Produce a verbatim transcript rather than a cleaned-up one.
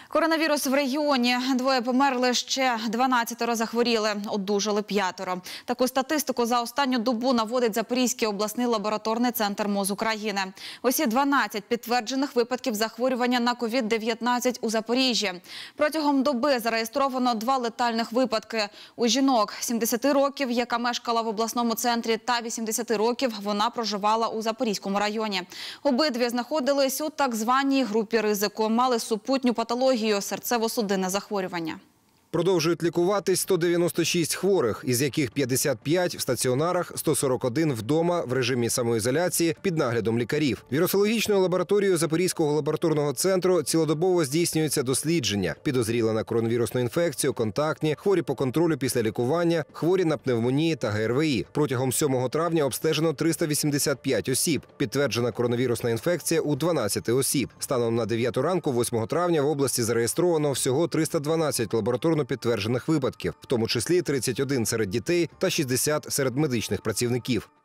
Коронавірус в регіоні. Двоє померли, ще дванадцятеро захворіли. Одужали п'ятеро. Таку статистику за останню добу наводить Запорізький обласний лабораторний центр МОЗ України. Усі дванадцять підтверджених випадків захворювання на ковід дев'ятнадцять у Запоріжжі. Протягом доби зареєстровано два летальних випадки. У жінок сімдесяти років, яка мешкала в обласному центрі, та вісімдесяти років вона проживала у Запорізькому районі. Обидві знаходились у так званій групі ризику, мали супутню патологію – серцево-судинне захворювання. Продовжують лікуватись сто дев'яносто шість хворих, із яких п'ятдесят п'ять в стаціонарах, сто сорок один вдома в режимі самоізоляції під наглядом лікарів. Вірусологічною лабораторією Запорізького лабораторного центру цілодобово здійснюються дослідження. Підозріли на коронавірусну інфекцію, контактні, хворі по контролю після лікування, хворі на пневмонії та ге ер ве і. Протягом сьомого травня обстежено триста вісімдесят п'ять осіб. Підтверджена коронавірусна інфекція у дванадцяти осіб. Станом на дев'яту ранку восьмого травня в області зареєстровано всього триста дванадцять лабораторних підтверджених випадків, в тому числі тридцять один серед дітей та шістдесят серед медичних працівників.